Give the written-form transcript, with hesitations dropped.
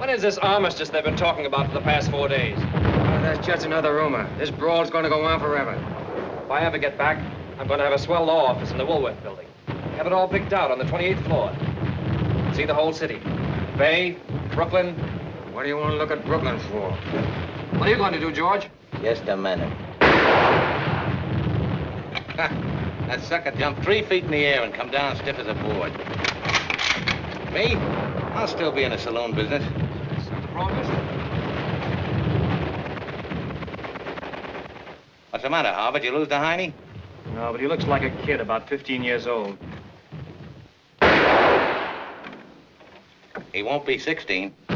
When is this armistice they've been talking about for the past 4 days? That's just another rumor. This brawl's gonna go on forever. If I ever get back, I'm going to have a swell law office in the Woolworth building. Have it all picked out on the 28th floor. See the whole city. Bay, Brooklyn. What do you want to look at Brooklyn for? What are you going to do, George? Just a minute. That sucker jumped 3 feet in the air and come down stiff as a board. Me? I'll still be in the saloon business. That's not the problem, is it? What's the matter, Harvard? You lose the hiney? No, but he looks like a kid, about 15 years old. He won't be 16.